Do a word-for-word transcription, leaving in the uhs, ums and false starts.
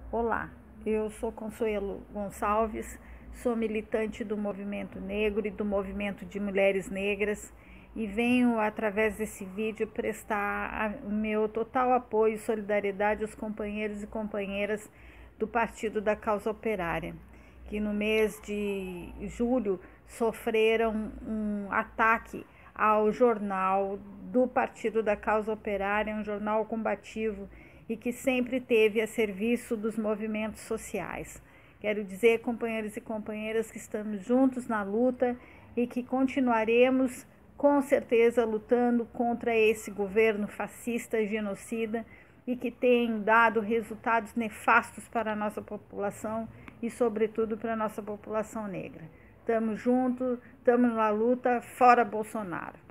Olá, eu sou Consuelo Gonçalves, sou militante do movimento negro e do movimento de mulheres negras e venho, através desse vídeo, prestar o meu total apoio e solidariedade aos companheiros e companheiras do Partido da Causa Operária, que no mês de julho sofreram um ataque ao jornal do Partido da Causa Operária, um jornal combativo e que sempre teve a serviço dos movimentos sociais. Quero dizer, companheiros e companheiras, que estamos juntos na luta e que continuaremos, com certeza, lutando contra esse governo fascista e genocida e que tem dado resultados nefastos para a nossa população e, sobretudo, para a nossa população negra. Estamos juntos, estamos na luta, fora Bolsonaro.